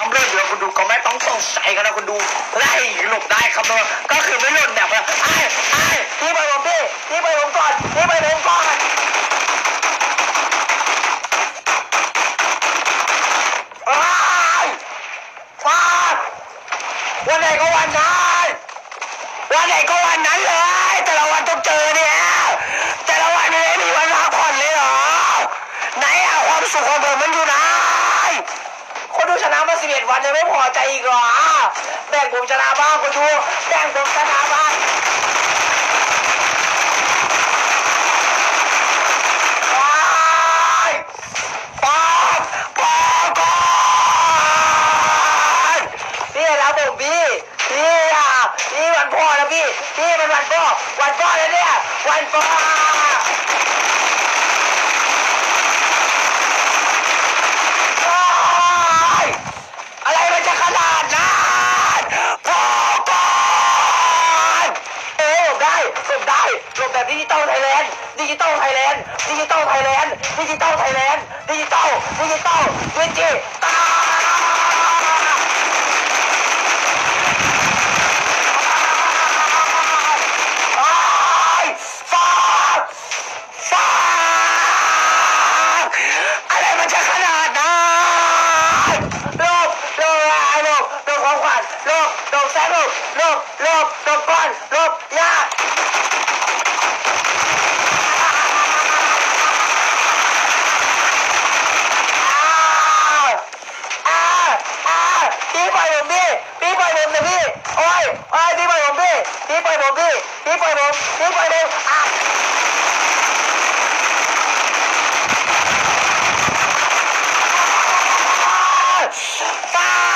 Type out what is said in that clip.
ทำเรื่องเดียวคุณดูก็ไม่ต้องสงสัยกันนะคุณดูไล่หลบได้ครับนะก็คือไม่หล่นแบบว่าไอ้พี่ไปผมพี่ไปผมก่อนพี่ไปผมก่อนวันไหนก็วันนั้นวันไหนก็วันนั้นเลยแต่ละวันต้องเจอเนี่ยแต่ละวันไม่มีวันพักผ่อนเลยเหรอไหนอะความสุขของผมมันอยู่ไหนคนดูชนะมา11 วันยังไม่พอใจอีกเหรอแบ่งผมชนะบ้างคนดูแบ่งผมชนะบ้างพี่รับผมพี่วันพ่อแล้วพี่มันวันพ่อแล้วเนี่ยวันพ่ออะไรมันจะขนาดนั้นพอก่อนหลบได้หลบแบบดิจิตอลไทยแลนด์ดิจิตอลตาอะไรมันจะขนาดนั้นหลบความขวัญหลบแซงหลบก่อนหลบยาพี่ปล่อยผมนะพี่โอ้ยพี่ปล่อยผมพี่ปล่อยผมฟ้า